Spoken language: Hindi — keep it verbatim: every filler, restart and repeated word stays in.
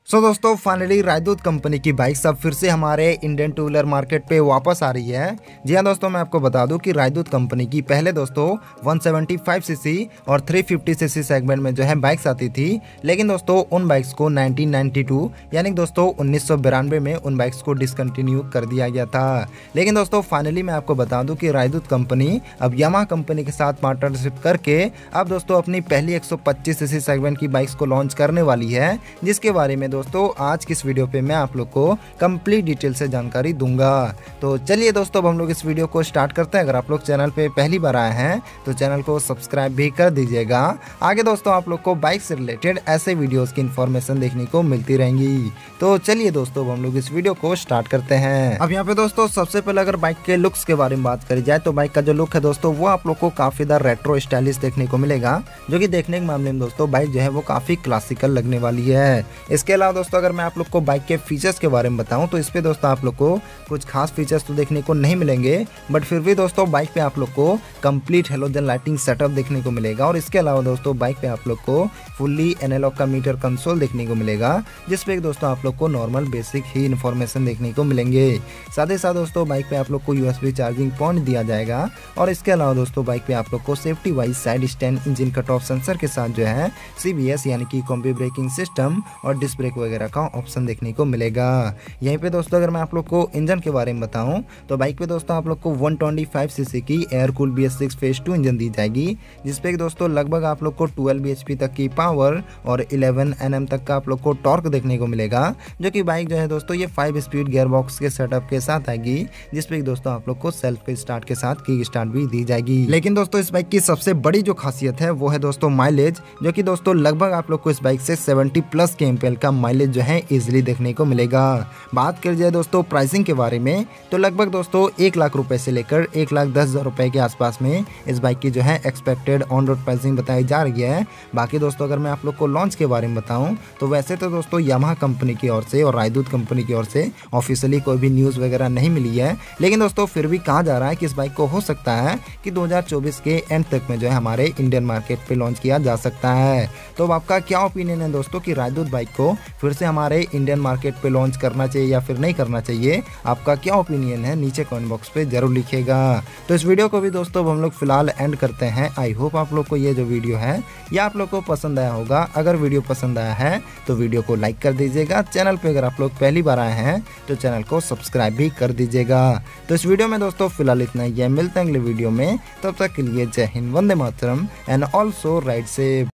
सो so, दोस्तों फाइनली राजदूत कंपनी की बाइक अब फिर से हमारे इंडियन टू व्हीलर मार्केट पे वापस आ रही है। जी हाँ दोस्तों, मैं आपको बता दूं कि राजदूत कंपनी की पहले दोस्तों एक सौ पचहत्तर सीसी और तीन सौ पचास सीसी सेगमेंट में जो है बाइक्स आती थी, लेकिन दोस्तों उन बाइक्स को उन्नीस सौ बानवे यानी दोस्तों उन्नीस सौ बिरानवे में उन बाइक्स को डिसकंटिन्यू कर दिया गया था। लेकिन दोस्तों फाइनली मैं आपको बता दूँ कि राजदूत कंपनी अब यामाहा कंपनी के साथ पार्टनरशिप करके अब दोस्तों अपनी पहली एक सौ पच्चीस सीसी सेगमेंट की बाइक्स को लॉन्च करने वाली है, जिसके बारे में दोस्तों आज की इस वीडियो पे मैं आप लोग को कंप्लीट डिटेल से जानकारी दूंगा। तो चलिए दोस्तों अब हम लोग इस वीडियो को स्टार्ट करते हैं। अगर आप लोग चैनल पे पहली बार आए हैं तो चैनल को सब्सक्राइब भी कर दीजिएगा। आगे दोस्तों आप लोग को बाइक से रिलेटेड ऐसे वीडियोस की इन्फॉर्मेशन देखने को मिलती रहेंगी। तो चलिए दोस्तों अब हम लोग इस वीडियो को स्टार्ट करते हैं। अब यहाँ पे दोस्तों सबसे पहले अगर बाइक के लुक्स के बारे में बात करी जाए तो बाइक का जो लुक है दोस्तों वो आप लोग को काफी ज्यादा रेट्रो स्टाइलिश देखने को मिलेगा, जो कि देखने के मामले में दोस्तों बाइक जो है वो काफी क्लासिकल लगने वाली है। इसके अलावा दोस्तों अगर मैं आप लोग को बाइक के फीचर्स के बारे में बताऊं तो इस पे दोस्तों आप लोग को कुछ खास फीचर्स तो देखने को नहीं मिलेंगे, बट फिर भी दोस्तों बाइक पे आप लोग को कंप्लीट हेलोजन लाइटिंग सेटअप देखने को मिलेगा। और इसके अलावा दोस्तों बाइक पे आप लोग को फुल्ली एनालॉग का मीटर कंसोल देखने को मिलेगा, जिसपे दोस्तों आप लोग को नॉर्मल बेसिक ही इन्फॉर्मेशन देखने को मिलेंगे। साथ ही साथ दोस्तों बाइक पे आप लोग को यूएसबी चार्जिंग पॉइंट दिया जाएगा। और इसके अलावा दोस्तों बाइक पे आप लोग को safety wise side stand engine cut off sensor के साथ जो है सीबीएस यानी कि कॉम्बी ब्रेकिंग सिस्टम और डिस्क ब्रेक वगैरह का ऑप्शन देखने को मिलेगा। यहीं पे दोस्तों अगर मैं आप लोग को इंजन के बारे में बताऊं तो बाइक पे दोस्तों आप लोग को एक सौ पच्चीस सीसी की air cool B S six phase two engine दी जाएगी, जिसपे दोस्तों लगभग आप लोग को बारह बीएचपी तक की पावर और ग्यारह एनएम तक का आप लोग को टॉर्क देखने को मिलेगा, जो कि बाइक जो है दोस्तों ये फाइव स्पीड गियर बॉक्स के सेटअप के साथ आएगी, जिसपे दोस्तों आप लोग को सेल्फ स्टार्ट के साथ किक स्टार्ट भी दी जाएगी। लेकिन दोस्तों इस बाइक की सबसे बड़ी जो खासियत है वो है दोस्तों माइलेज, जो कि दोस्तों लगभग आप लोग को इस बाइक से सत्तर प्लस के एमपीएल का माइलेज जो है इजिली देखने को मिलेगा। बात कर जाए दोस्तों प्राइसिंग के बारे में तो लगभग दोस्तों एक लाख रुपए से लेकर एक लाख दस हजार रुपए के आसपास में इस बाइक की जो है एक्सपेक्टेड ऑन रोड प्राइसिंग बताई जा रही है। बाकी दोस्तों अगर मैं आप लोग को लॉन्च के बारे में बताऊं तो वैसे तो दोस्तों यामाहा कंपनी की ओर से और राजदूत कंपनी की ओर से ऑफिशियली कोई भी न्यूज वगैरह नहीं मिली है, लेकिन दोस्तों फिर भी कहा जा रहा है कि इस बाइक को हो सकता है कि दो हजार चौबीस के एंड तक में जो है हमारे इंडियन मार्केट पे लॉन्च किया जा सकता है। तो अब आपका क्या ओपिनियन है दोस्तों कि राजदूत बाइक को फिर से हमारे इंडियन मार्केट पे लॉन्च करना चाहिए या फिर नहीं करना चाहिए? आपका क्या ओपिनियन है नीचे कमेंट बॉक्स पे जरूर लिखिएगा। तो इस वीडियो को भी दोस्तों हम लोग फिलहाल एंड करते हैं। आई होप आप लोग को ये जो वीडियो है या आप लोग को पसंद आया होगा। अगर वीडियो पसंद आया है तो वीडियो को लाइक कर दीजिएगा। चैनल पे अगर आप लोग पहली बार आए हैं तो चैनल को सब्सक्राइब भी कर दीजिएगा। तो इस वीडियो में दोस्तों फिलहाल इतना ही है, मिलते हैं अगले वीडियो में। तब तक के लिए जय हिंद, वंदे मातरम एंड ऑल्सो राइड सेफ।